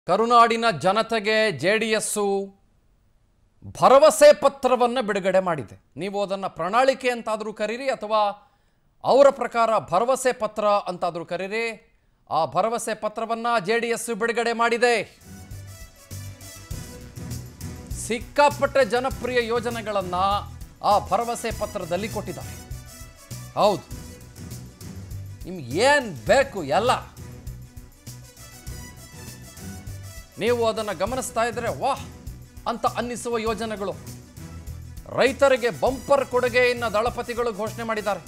ಕರುನಾಡಿನ ಜನತೆಗೆ ಜೆಡಿಎಸ್ ಭರವಸೆ ಪತ್ರವನ್ನು ಬಿಡುಗಡೆ ಮಾಡಿದೆ. ನೀವು ಅದನ್ನು ಪ್ರಣಾಳಿಕೆ ಅಂತಾದರೂ ಕರೀರಿ ಅಥವಾ ಅವರ ಪ್ರಕಾರ ಭರವಸೆ ಪತ್ರ ಅಂತಾದರೂ ಕರೀರಿ. ಆ ಭರವಸೆ ಪತ್ರವನ್ನು ಜೆಡಿಎಸ್ ಬಿಡುಗಡೆ ಮಾಡಿದೆ. ಸಿಕ್ಕಾಪಟ್ಟೆ ಜನಪ್ರಿಯ ಯೋಜನೆಗಳನ್ನು ಆ ಭರವಸೆ ಪತ್ರದಲ್ಲಿ ಕೊಟ್ಟಿದ್ದಾರೆ. ಹೌದು, ನಿಮ್ಗೆ ಏನು ಬೇಕು ಎಲ್ಲ ನೀವು ಅದನ್ನು ಗಮನಿಸ್ತಾ ಇದ್ರೆ ವಾಹ್ ಅಂತ ಅನ್ನಿಸುವ ಯೋಜನೆಗಳು. ರೈತರಿಗೆ ಬಂಪರ್ ಕೊಡುಗೆಯನ್ನು ದಳಪತಿಗಳು ಘೋಷಣೆ ಮಾಡಿದ್ದಾರೆ.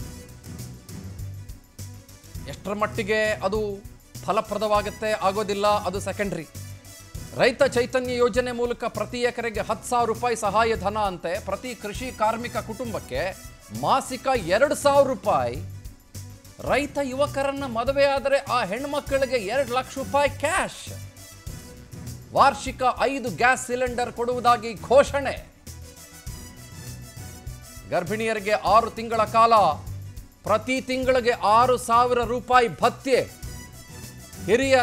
ಎಷ್ಟರ ಮಟ್ಟಿಗೆ ಅದು ಫಲಪ್ರದವಾಗುತ್ತೆ ಆಗೋದಿಲ್ಲ, ಅದು ಸೆಕೆಂಡ್ರಿ. ರೈತ ಚೈತನ್ಯ ಯೋಜನೆ ಮೂಲಕ ಪ್ರತಿ ಎಕರೆಗೆ 10,000 ರೂಪಾಯಿ ಸಹಾಯಧನ ಅಂತೆ. ಪ್ರತಿ ಕೃಷಿ ಕಾರ್ಮಿಕ ಕುಟುಂಬಕ್ಕೆ ಮಾಸಿಕ 2,000 ರೂಪಾಯಿ. ರೈತ ಯುವಕರನ್ನ ಮದುವೆ ಆದರೆ ಆ ಹೆಣ್ಮಕ್ಕಳಿಗೆ 2 ಲಕ್ಷ ರೂಪಾಯಿ ಕ್ಯಾಶ್. ವಾರ್ಷಿಕ 5 ಗ್ಯಾಸ್ ಸಿಲಿಂಡರ್ ಕೊಡುವುದಾಗಿ ಘೋಷಣೆ. ಗರ್ಭಿಣಿಯರಿಗೆ 6 ತಿಂಗಳ ಕಾಲ ಪ್ರತಿ ತಿಂಗಳಿಗೆ 6,000 ರೂಪಾಯಿ ಭತ್ಯೆ. ಹಿರಿಯ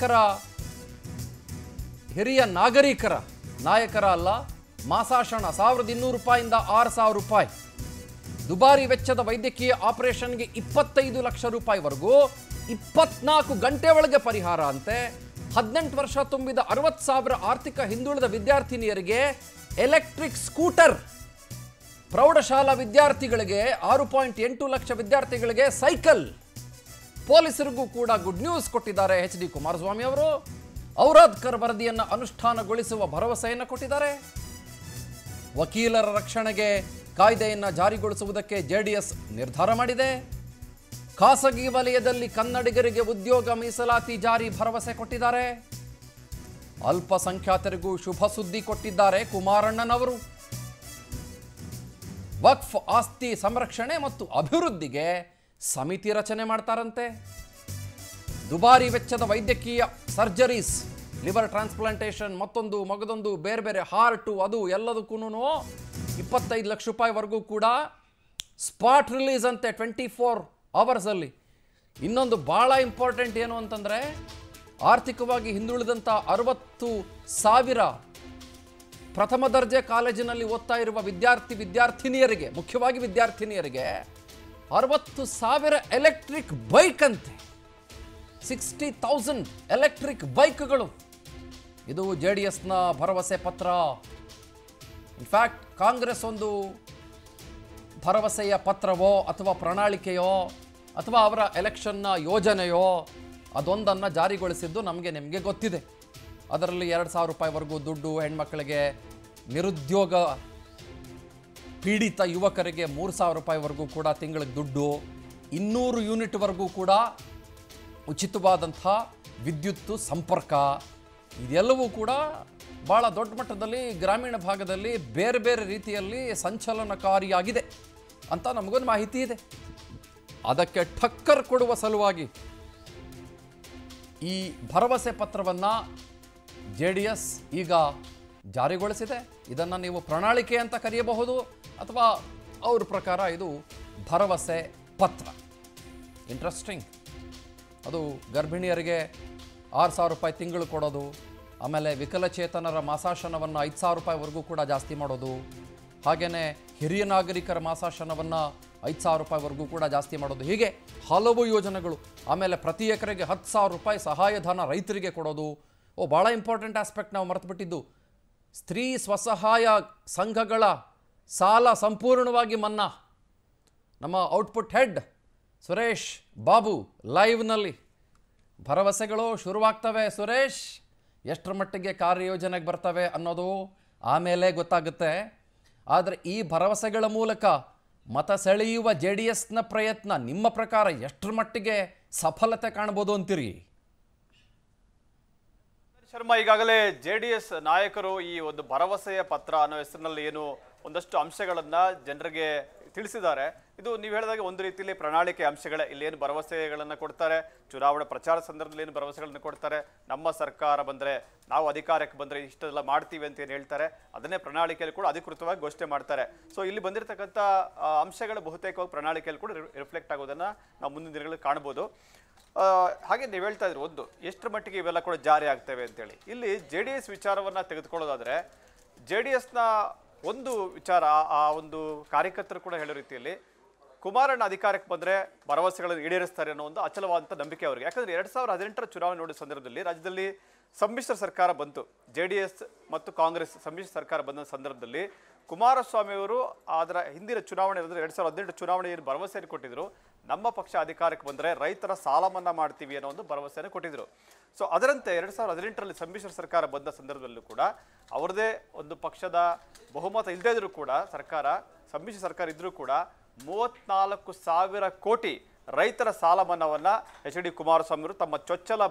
ನಾಗರಿಕರ ಅಲ್ಲ, ಮಾಸಾಶನ 1,200 ರೂಪಾಯಿಂದ 6,000 ರೂಪಾಯಿ. ದುಬಾರಿ ವೆಚ್ಚದ ವೈದ್ಯಕೀಯ ಆಪರೇಷನ್ಗೆ 25 ಲಕ್ಷ ರೂಪಾಯಿವರೆಗೂ 24 ಗಂಟೆ ಒಳಗೆ ಪರಿಹಾರ ಅಂತೆ. 18 ವರ್ಷ ತುಂಬಿದ 60,000 ಆರ್ಥಿಕ ಹಿಂದುಳಿದ ವಿದ್ಯಾರ್ಥಿನಿಯರಿಗೆ ಎಲೆಕ್ಟ್ರಿಕ್ ಸ್ಕೂಟರ್. ಪ್ರೌಢಶಾಲಾ ವಿದ್ಯಾರ್ಥಿಗಳಿಗೆ 6.8 ಲಕ್ಷ ವಿದ್ಯಾರ್ಥಿಗಳಿಗೆ ಸೈಕಲ್. ಪೊಲೀಸರಿಗೂ ಕೂಡ ಗುಡ್ ನ್ಯೂಸ್ ಕೊಟ್ಟಿದ್ದಾರೆ ಎಚ್ ಡಿ ಕುಮಾರಸ್ವಾಮಿ ಅವರು. ಔರಾದ್ಕರ್ ವರದಿಯನ್ನು ಅನುಷ್ಠಾನಗೊಳಿಸುವ ಭರವಸೆಯನ್ನು ಕೊಟ್ಟಿದ್ದಾರೆ. ವಕೀಲರ ರಕ್ಷಣೆಗೆ ಕಾಯ್ದೆಯನ್ನು ಜಾರಿಗೊಳಿಸುವುದಕ್ಕೆ ಜೆಡಿಎಸ್ ನಿರ್ಧಾರ ಮಾಡಿದೆ. ಖಾಸಗಿ ವಲಯದಲ್ಲಿ ಕನ್ನಡಿಗರಿಗೆ ಉದ್ಯೋಗ ಮೀಸಲಾತಿ ಜಾರಿ ಭರವಸೆ ಕೊಟ್ಟಿದ್ದಾರೆ. ಅಲ್ಪಸಂಖ್ಯಾತರಿಗೂ ಶುಭ ಸುದ್ದಿ ಕೊಟ್ಟಿದ್ದಾರೆ ಕುಮಾರಣ್ಣನವರು. ವಕ್ಫ್ ಆಸ್ತಿ ಸಂರಕ್ಷಣೆ ಮತ್ತು ಅಭಿವೃದ್ಧಿಗೆ ಸಮಿತಿ ರಚನೆ ಮಾಡ್ತಾರಂತೆ. ದುಬಾರಿ ವೆಚ್ಚದ ವೈದ್ಯಕೀಯ ಸರ್ಜರೀಸ್, ಲಿವರ್ ಟ್ರಾನ್ಸ್ಪ್ಲಾಂಟೇಷನ್, ಮತ್ತೊಂದು ಮಗದೊಂದು ಬೇರೆ ಬೇರೆ ಹಾರ್ಟು, ಅದು ಎಲ್ಲದಕ್ಕೂ 25 ಲಕ್ಷ ರೂಪಾಯಿವರೆಗೂ ಕೂಡ ಸ್ಪಾಟ್ ರಿಲೀಸ್ ಅಂತೆ 24 ಅವರ್ಸಲ್ಲಿ. ಇನ್ನೊಂದು ಭಾಳ ಇಂಪಾರ್ಟೆಂಟ್ ಏನು ಅಂತಂದರೆ, ಆರ್ಥಿಕವಾಗಿ ಹಿಂದುಳಿದಂಥ 60,000 ಪ್ರಥಮ ದರ್ಜೆ ಕಾಲೇಜಿನಲ್ಲಿ ಓದ್ತಾ ಇರುವ ವಿದ್ಯಾರ್ಥಿನಿಯರಿಗೆ, ಮುಖ್ಯವಾಗಿ ವಿದ್ಯಾರ್ಥಿನಿಯರಿಗೆ 60,000 ಎಲೆಕ್ಟ್ರಿಕ್ ಬೈಕ್ ಅಂತೆ. 60,000 ಎಲೆಕ್ಟ್ರಿಕ್ ಬೈಕ್ಗಳು. ಇದು ಜೆಡಿಎಸ್ನ ಭರವಸೆ ಪತ್ರ. ಇನ್ಫ್ಯಾಕ್ಟ್ ಕಾಂಗ್ರೆಸ್ ಒಂದು ಭರವಸೆಯ ಪತ್ರವೋ ಅಥವಾ ಪ್ರಣಾಳಿಕೆಯೋ ಅಥವಾ ಅವರ ಎಲೆಕ್ಷನ್ನ ಯೋಜನೆಯೋ ಅದೊಂದನ್ನು ಜಾರಿಗೊಳಿಸಿದ್ದು ನಿಮಗೆ ಗೊತ್ತಿದೆ. ಅದರಲ್ಲಿ 2,000 ರೂಪಾಯಿವರೆಗೂ ದುಡ್ಡು, ಹೆಣ್ಮಕ್ಕಳಿಗೆ, ನಿರುದ್ಯೋಗ ಪೀಡಿತ ಯುವಕರಿಗೆ 3,000 ರೂಪಾಯಿವರೆಗೂ ಕೂಡ ತಿಂಗಳಿಗೆ ದುಡ್ಡು, 200 ಯೂನಿಟ್ವರೆಗೂ ಕೂಡ ಉಚಿತವಾದಂಥ ವಿದ್ಯುತ್ತು ಸಂಪರ್ಕ. ಇದೆಲ್ಲವೂ ಕೂಡ ಭಾಳ ದೊಡ್ಡ ಮಟ್ಟದಲ್ಲಿ ಗ್ರಾಮೀಣ ಭಾಗದಲ್ಲಿ ಬೇರೆ ಬೇರೆ ರೀತಿಯಲ್ಲಿ ಸಂಚಲನಕಾರಿಯಾಗಿದೆ ಅಂತ ನಮಗೊಂದು ಮಾಹಿತಿ ಇದೆ. ಅದಕ್ಕೆ ಟಕ್ಕರ್ ಕೊಡುವ ಸಲುವಾಗಿ ಈ ಭರವಸೆ ಪತ್ರವನ್ನು ಜೆಡಿಎಸ್ ಈಗ ಜಾರಿಗೊಳಿಸಿದೆ. ಇದನ್ನು ನೀವು ಪ್ರಣಾಳಿಕೆ ಅಂತ ಕರೆಯಬಹುದು ಅಥವಾ ಅವ್ರ ಪ್ರಕಾರ ಇದು ಭರವಸೆ ಪತ್ರ. ಇಂಟ್ರೆಸ್ಟಿಂಗ್. ಅದು ಗರ್ಭಿಣಿಯರಿಗೆ 6,000 ರೂಪಾಯಿ ತಿಂಗಳು ಕೊಡೋದು, ಆಮೇಲೆ ವಿಕಲಚೇತನರ ಮಾಸಾಶನವನ್ನು 5,000 ರೂಪಾಯಿವರೆಗೂ ಕೂಡ ಜಾಸ್ತಿ ಮಾಡೋದು, ಹಾಗೆಯೇ ಹಿರಿಯ ನಾಗರಿಕರ ಮಾಸಾಶನವನ್ನು 5,000 ರೂಪಾಯಿವರೆಗೂ ಕೂಡ ಜಾಸ್ತಿ ಮಾಡೋದು, ಹೀಗೆ ಹಲವು ಯೋಜನೆಗಳು. ಆಮೇಲೆ ಪ್ರತಿ ಎಕರೆಗೆ 10,000 ರೂಪಾಯಿ ಸಹಾಯಧನ ರೈತರಿಗೆ ಕೊಡೋದು. ಭಾಳ ಇಂಪಾರ್ಟೆಂಟ್ ಆಸ್ಪೆಕ್ಟ್ ನಾವು ಮರೆತುಬಿಟ್ಟಿದ್ದು, ಸ್ತ್ರೀ ಸ್ವಸಹಾಯ ಸಂಘಗಳ ಸಾಲ ಸಂಪೂರ್ಣವಾಗಿ ಮನ್ನಾ. ನಮ್ಮ ಔಟ್ಪುಟ್ ಹೆಡ್ ಸುರೇಶ್ ಬಾಬು ಲೈವ್ನಲ್ಲಿ ಭರವಸೆಗಳು ಶುರುವಾಗ್ತವೆ. ಸುರೇಶ್, ಎಷ್ಟರ ಮಟ್ಟಿಗೆ ಕಾರ್ಯಯೋಜನೆಗೆ ಬರ್ತವೆ ಅನ್ನೋದು ಆಮೇಲೆ ಗೊತ್ತಾಗುತ್ತೆ. ಆದರೆ ಈ ಭರವಸೆಗಳ ಮೂಲಕ ಮತ ಸೆಳೆಯುವ ಜೆಡಿಎಸ್ನ ಪ್ರಯತ್ನ ನಿಮ್ಮ ಪ್ರಕಾರ ಎಷ್ಟರ ಮಟ್ಟಿಗೆ ಸಫಲತೆ ಕಾಣ್ಬೋದು ಅಂತೀರಿ? ಶರ್ಮಾ, ಈಗಾಗಲೇ ಜೆಡಿಎಸ್ ನಾಯಕರು ಈ ಒಂದು ಭರವಸೆಯ ಪತ್ರ ಅನ್ನೋ ಹೆಸರಿನಲ್ಲಿ ಏನು ಒಂದಷ್ಟು ಅಂಶಗಳನ್ನ ಜನರಿಗೆ ತಿಳಿಸಿದ್ದಾರೆ. ಇದು ನೀವು ಹೇಳಿದಾಗ ಒಂದು ರೀತಿಯಲ್ಲಿ ಪ್ರಣಾಳಿಕೆ ಅಂಶಗಳೇ. ಇಲ್ಲೇನು ಭರವಸೆಗಳನ್ನು ಕೊಡ್ತಾರೆ, ಚುನಾವಣಾ ಪ್ರಚಾರ ಸಂದರ್ಭದಲ್ಲಿ ಏನು ಭರವಸೆಗಳನ್ನು ಕೊಡ್ತಾರೆ, ನಮ್ಮ ಸರ್ಕಾರ ಬಂದರೆ, ನಾವು ಅಧಿಕಾರಕ್ಕೆ ಬಂದರೆ ಇಷ್ಟೆಲ್ಲ ಮಾಡ್ತೀವಿ ಅಂತ ಏನು ಹೇಳ್ತಾರೆ, ಅದನ್ನೇ ಪ್ರಣಾಳಿಕೆಯಲ್ಲಿ ಕೂಡ ಅಧಿಕೃತವಾಗಿ ಘೋಷಣೆ ಮಾಡ್ತಾರೆ. ಸೊ ಇಲ್ಲಿ ಬಂದಿರತಕ್ಕಂಥ ಅಂಶಗಳು ಬಹುತೇಕವಾಗಿ ಪ್ರಣಾಳಿಕೆಯಲ್ಲಿ ಕೂಡ ರಿಫ್ಲೆಕ್ಟ್ ಆಗೋದನ್ನು ನಾವು ಮುಂದಿನ ದಿನಗಳಲ್ಲಿ ಕಾಣ್ಬೋದು. ಹಾಗೆ ನೀವು ಹೇಳ್ತಾ ಇದ್ರು ಒಂದು ಎಷ್ಟರ ಮಟ್ಟಿಗೆ ಇವೆಲ್ಲ ಕೂಡ ಜಾರಿ ಆಗ್ತವೆ ಅಂತೇಳಿ. ಇಲ್ಲಿ JDS ವಿಚಾರವನ್ನ ತೆಗೆದುಕೊಳ್ಳೋದಾದ್ರೆ JDSನ ಒಂದು ವಿಚಾರ, ಆ ಒಂದು ಕಾರ್ಯಕರ್ತರು ಕೂಡ ಹೇಳೋ ರೀತಿಯಲ್ಲಿ ಕುಮಾರಣ್ಣ ಅಧಿಕಾರಕ್ಕೆ ಬಂದರೆ ಭರವಸೆಗಳನ್ನು ಈಡೇರಿಸ್ತಾರೆ ಅನ್ನೋ ಒಂದು ಅಚಲವಾದಂಥ ನಂಬಿಕೆ ಅವರಿಗೆ. ಯಾಕಂದರೆ 2018ರ ಚುನಾವಣೆ ನೋಡಿದ ಸಂದರ್ಭದಲ್ಲಿ ರಾಜ್ಯದಲ್ಲಿ ಸಮ್ಮಿಶ್ರ ಸರ್ಕಾರ ಬಂತು. JDS ಮತ್ತು ಕಾಂಗ್ರೆಸ್ ಸಮ್ಮಿಶ್ರ ಸರ್ಕಾರ ಬಂದ ಸಂದರ್ಭದಲ್ಲಿ ಕುಮಾರಸ್ವಾಮಿ ಅವರು ಅದರ ಹಿಂದಿನ ಚುನಾವಣೆ 2018 ಚುನಾವಣೆ ಏನು ಭರವಸೆಯನ್ನು ಕೊಟ್ಟಿದ್ರು, ನಮ್ಮ ಪಕ್ಷ ಅಧಿಕಾರಕ್ಕೆ ಬಂದರೆ ರೈತರ ಸಾಲ ಮನ್ನಾ ಮಾಡ್ತೀವಿ ಅನ್ನೋ ಒಂದು ಭರವಸೆಯನ್ನು ಕೊಟ್ಟಿದ್ರು. ಸೊ ಅದರಂತೆ 2018ರಲ್ಲಿ ಸಮ್ಮಿಶ್ರ ಸರ್ಕಾರ ಬಂದ ಸಂದರ್ಭದಲ್ಲೂ ಕೂಡ ಅವರದೇ ಒಂದು ಪಕ್ಷದ ಬಹುಮತ ಇಲ್ಲದೇ ಇದ್ರೂ ಕೂಡ ಸಮ್ಮಿಶ್ರ ಸರ್ಕಾರ ಇದ್ರೂ ಕೂಡ 34,000 ಕೋಟಿ ರೈತರ ಸಾಲ ಮನ್ನಾವನ್ನು HD ಕುಮಾರಸ್ವಾಮಿ ಅವರು ತಮ್ಮ ಚೊಚ್ಚಲ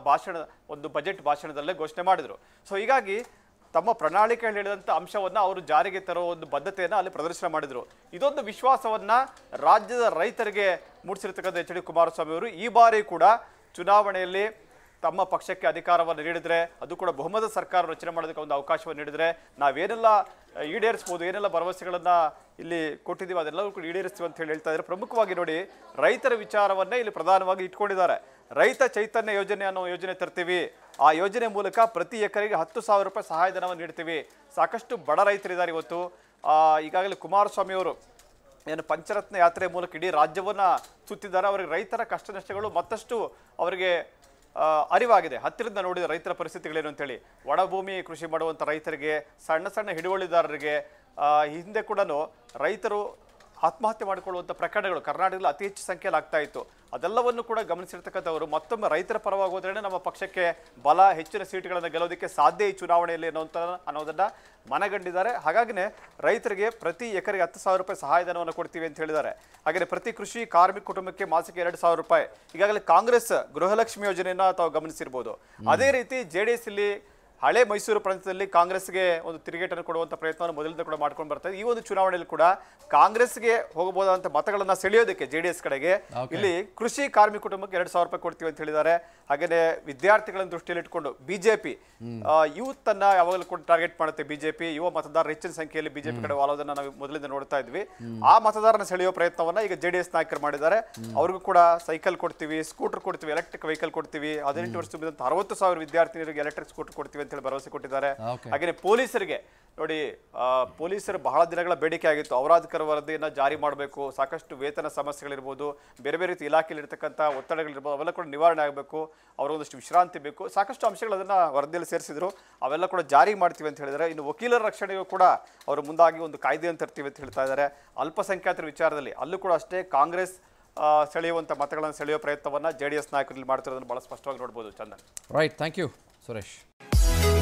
ಬಜೆಟ್ ಭಾಷಣದಲ್ಲೇ ಘೋಷಣೆ ಮಾಡಿದರು. ಸೊ ಹೀಗಾಗಿ ತಮ್ಮ ಪ್ರಣಾಳಿಕೆಯಲ್ಲಿ ಹೇಳಿದಂಥ ಅಂಶವನ್ನು ಅವರು ಜಾರಿಗೆ ತರೋ ಒಂದು ಬದ್ಧತೆಯನ್ನು ಅಲ್ಲಿ ಪ್ರದರ್ಶನ ಮಾಡಿದರು. ಇದೊಂದು ವಿಶ್ವಾಸವನ್ನು ರಾಜ್ಯದ ರೈತರಿಗೆ ಮೂಡಿಸಿರ್ತಕ್ಕಂಥ HD ಕುಮಾರಸ್ವಾಮಿ ಅವರು ಈ ಬಾರಿ ಕೂಡ ಚುನಾವಣೆಯಲ್ಲಿ ತಮ್ಮ ಪಕ್ಷಕ್ಕೆ ಅಧಿಕಾರವನ್ನು ನೀಡಿದರೆ, ಅದು ಕೂಡ ಬಹುಮತ ಸರ್ಕಾರ ರಚನೆ ಮಾಡೋದಕ್ಕೆ ಒಂದು ಅವಕಾಶವನ್ನು ನೀಡಿದರೆ ನಾವೇನೆಲ್ಲ ಈಡೇರಿಸ್ಬೋದು, ಏನೆಲ್ಲ ಭರವಸೆಗಳನ್ನು ಇಲ್ಲಿ ಕೊಟ್ಟಿದ್ದೀವಿ ಅದೆಲ್ಲವೂ ಕೂಡ ಈಡೇರಿಸ್ತೀವಿ ಅಂತ ಹೇಳ್ತಾ ಇದ್ದಾರೆ. ಪ್ರಮುಖವಾಗಿ ನೋಡಿ, ರೈತರ ವಿಚಾರವನ್ನೇ ಇಲ್ಲಿ ಪ್ರಧಾನವಾಗಿ ಇಟ್ಕೊಂಡಿದ್ದಾರೆ. ರೈತ ಚೈತನ್ಯ ಯೋಜನೆ ಅನ್ನೋ ಯೋಜನೆ ತರ್ತೀವಿ, ಆ ಯೋಜನೆ ಮೂಲಕ ಪ್ರತಿ ಎಕರೆಗೆ 10,000 ರೂಪಾಯಿ ಸಹಾಯಧನವನ್ನು ನೀಡ್ತೀವಿ. ಸಾಕಷ್ಟು ಬಡ ರೈತರಿದ್ದಾರೆ ಇವತ್ತು. ಈಗಾಗಲೇ ಕುಮಾರಸ್ವಾಮಿ ಅವರು ಏನು ಪಂಚರತ್ನ ಯಾತ್ರೆ ಮೂಲಕ ಇಡೀ ರಾಜ್ಯವನ್ನು ಸುತ್ತಿದ್ದಾರೆ. ಅವರಿಗೆ ರೈತರ ಕಷ್ಟ ನಷ್ಟಗಳು ಮತ್ತಷ್ಟು ಅವರಿಗೆ ಅರಿವಾಗಿದೆ. ಹತ್ತಿರದಿಂದ ನೋಡಿದ ರೈತರ ಪರಿಸ್ಥಿತಿಗಳೇನು ಅಂತೇಳಿ. ಒಣಭೂಮಿ ಕೃಷಿ ಮಾಡುವಂಥ ರೈತರಿಗೆ, ಸಣ್ಣ ಸಣ್ಣ ಹಿಡುವಳಿದಾರರಿಗೆ, ಹಿಂದೆ ಕೂಡ ರೈತರು ಆತ್ಮಹತ್ಯೆ ಮಾಡಿಕೊಳ್ಳುವಂಥ ಪ್ರಕರಣಗಳು ಕರ್ನಾಟಕದಲ್ಲಿ ಅತಿ ಹೆಚ್ಚು ಸಂಖ್ಯೆಯಲ್ಲಿ ಆಗ್ತಾ ಇತ್ತು. ಅದೆಲ್ಲವನ್ನು ಕೂಡ ಗಮನಿಸಿರ್ತಕ್ಕಂಥವರು ಮತ್ತೊಮ್ಮೆ ರೈತರ ಪರವಾಗಿ ಹೋದ್ರೇ ನಮ್ಮ ಪಕ್ಷಕ್ಕೆ ಬಲ, ಹೆಚ್ಚಿನ ಸೀಟುಗಳನ್ನು ಗೆಲ್ಲೋದಕ್ಕೆ ಸಾಧ್ಯ ಈ ಚುನಾವಣೆಯಲ್ಲಿ ಅನ್ನೋದನ್ನು ಮನಗಂಡಿದ್ದಾರೆ. ಹಾಗಾಗಿನೇ ರೈತರಿಗೆ ಪ್ರತಿ ಎಕರೆಗೆ 10,000 ರೂಪಾಯಿ ಸಹಾಯಧನವನ್ನು ಕೊಡ್ತೀವಿ ಅಂತ ಹೇಳಿದ್ದಾರೆ. ಹಾಗೆಯೇ ಪ್ರತಿ ಕೃಷಿ ಕಾರ್ಮಿಕ ಕುಟುಂಬಕ್ಕೆ ಮಾಸಿಕ 2,000 ರೂಪಾಯಿ. ಈಗಾಗಲೇ ಕಾಂಗ್ರೆಸ್ ಗೃಹಲಕ್ಷ್ಮಿ ಯೋಜನೆಯನ್ನು ತಾವು ಗಮನಿಸಿರ್ಬೋದು. ಅದೇ ರೀತಿ JDS ಇಲ್ಲಿ ಹಳೆ ಮೈಸೂರು ಪ್ರಾಂತ್ಯದಲ್ಲಿ ಕಾಂಗ್ರೆಸ್ಗೆ ಒಂದು ತಿರುಗೇಟನ್ನು ಕೊಡುವಂಥ ಪ್ರಯತ್ನವನ್ನು ಮೊದಲಿಂದ ಕೂಡ ಮಾಡ್ಕೊಂಡು ಬರ್ತಾರೆ. ಈ ಒಂದು ಚುನಾವಣೆಯಲ್ಲಿ ಕೂಡ ಕಾಂಗ್ರೆಸ್ಗೆ ಹೋಗಬಹುದಾದಂಥ ಮತಗಳನ್ನು ಸೆಳೆಯೋದಕ್ಕೆ JDS ಕಡೆಗೆ ಇಲ್ಲಿ ಕೃಷಿ ಕಾರ್ಮಿಕ ಕುಟುಂಬಕ್ಕೆ 2,000 ರೂಪಾಯಿ ಕೊಡ್ತೀವಿ ಅಂತ ಹೇಳಿದ್ದಾರೆ. ಹಾಗೆಯೇ ವಿದ್ಯಾರ್ಥಿಗಳನ್ನು ದೃಷ್ಟಿಯಲ್ಲಿ ಇಟ್ಕೊಂಡು BJP ಯೂತ್ ಅನ್ನ ಯಾವಾಗಲೂ ಕೂಡ ಟಾರ್ಗೆಟ್ ಮಾಡುತ್ತೆ. BJP ಯುವ ಮತದಾರರು ಹೆಚ್ಚಿನ ಸಂಖ್ಯೆಯಲ್ಲಿ BJP ಕಡೆ ವಾಲೋದನ್ನ ನಾವು ಮೊದಲಿಂದ ನೋಡ್ತಾ ಇದ್ವಿ. ಆ ಮತದಾರನ ಸೆಳೆಯುವ ಪ್ರಯತ್ನವನ್ನ ಈಗ JDS ನಾಯಕರು ಮಾಡಿದ್ದಾರೆ. ಅವ್ರಿಗೂ ಕೂಡ ಸೈಕಲ್ ಕೊಡ್ತೀವಿ, ಸ್ಕೂಟರ್ ಕೊಡ್ತೀವಿ, ಎಲೆಕ್ಟ್ರಿಕ್ ವೆಹಿಕಲ್ ಕೊಡ್ತೀವಿ. 18 ವರ್ಷ ತುಂಬಿದಂಥ 60,000 ವಿದ್ಯಾರ್ಥಿನಿಯರಿಗೆ ಎಲೆಕ್ಟ್ರಿಕ್ ಸ್ಕೂಟರ್ ಕೊಡ್ತೀವಿ ಅಂತ ಹೇಳಿ ಭರವಸೆ ಕೊಟ್ಟಿದ್ದಾರೆ. ಹಾಗೆಯೇ ಪೊಲೀಸರಿಗೆ ನೋಡಿ, ಪೊಲೀಸರು ಬಹಳ ದಿನಗಳ ಬೇಡಿಕೆ ಆಗಿತ್ತು, ಅವರಾಧಿಕಾರ ವರದಿಯನ್ನು ಜಾರಿ ಮಾಡಬೇಕು, ಸಾಕಷ್ಟು ವೇತನ ಸಮಸ್ಯೆಗಳಿರ್ಬೋದು, ಬೇರೆ ಬೇರೆ ರೀತಿ ಇಲಾಖೆಯಲ್ಲಿ ಇರತಕ್ಕಂಥ ಒತ್ತಡಗಳಿರ್ಬೋದು, ಅವೆಲ್ಲ ಕೂಡ ನಿವಾರಣೆ ಆಗಬೇಕು, ಅವರೊಂದಷ್ಟು ವಿಶ್ರಾಂತಿ ಬೇಕು, ಸಾಕಷ್ಟು ಅಂಶಗಳು ಅದನ್ನು ವರದಿಯಲ್ಲಿ ಸೇರಿಸಿದ್ರು. ಅವೆಲ್ಲ ಕೂಡ ಜಾರಿ ಮಾಡ್ತೀವಿ ಅಂತ ಹೇಳಿದ್ದಾರೆ. ಇನ್ನು ವಕೀಲರ ರಕ್ಷಣೆಗೂ ಕೂಡ ಅವರು ಮುಂದಾಗಿ ಒಂದು ಕಾಯ್ದೆಯನ್ನು ತರ್ತೀವಿ ಅಂತ ಹೇಳ್ತಾ ಇದ್ದಾರೆ. ಅಲ್ಪಸಂಖ್ಯಾತರ ವಿಚಾರದಲ್ಲಿ ಅಲ್ಲೂ ಕೂಡ ಅಷ್ಟೇ ಕಾಂಗ್ರೆಸ್ ಸೆಳೆಯುವಂಥ ಮತಗಳನ್ನು ಸೆಳೆಯುವ ಪ್ರಯತ್ನವನ್ನು JDS ನಾಯಕರಲ್ಲಿ ಮಾಡ್ತಿರೋದನ್ನು ಬಹಳ ಸ್ಪಷ್ಟವಾಗಿ ನೋಡ್ಬೋದು. Chandan. Right, thank you Suresh.